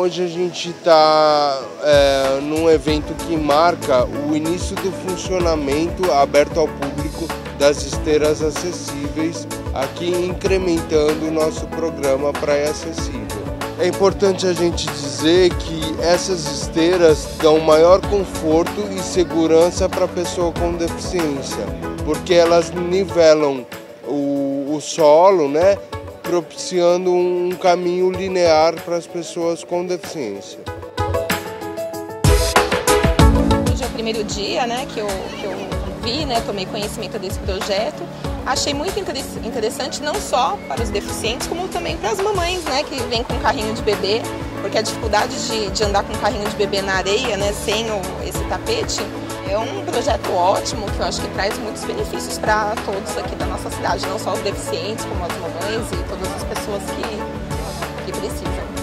hoje a gente está num evento que marca o início do funcionamento aberto ao público das esteiras acessíveis, aqui incrementando o nosso programa Praia Acessível. É importante a gente dizer que essas esteiras dão maior conforto e segurança para a pessoa com deficiência, porque elas nivelam o solo, né, propiciando um caminho linear para as pessoas com deficiência. Hoje é o primeiro dia, né, que eu vi, né, tomei conhecimento desse projeto. Achei muito interessante não só para os deficientes, como também para as mamães, né, que vêm com carrinho de bebê, porque a dificuldade de andar com carrinho de bebê na areia, né, sem esse tapete, é um projeto ótimo que eu acho que traz muitos benefícios para todos aqui da nossa cidade, não só os deficientes, como as mamães e todas as pessoas que precisam.